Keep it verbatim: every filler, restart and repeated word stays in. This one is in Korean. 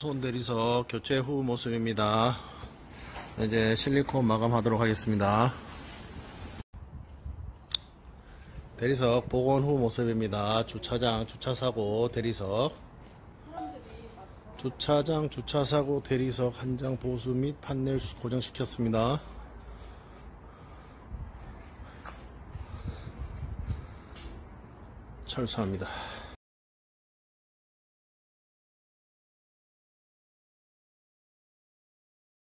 손대리석 교체 후 모습입니다. 이제 실리콘 마감하도록 하겠습니다. 대리석 복원 후 모습입니다. 주차장 주차사고 대리석 주차장 주차사고 대리석 한장 보수 및 판넬 고정시켰습니다. 철수합니다.